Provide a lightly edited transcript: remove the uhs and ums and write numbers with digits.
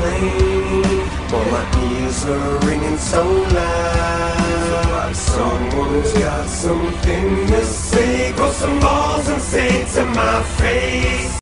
explain, but my ears are ringing so loud. Someone's got something to say, grow some balls and say it to my face.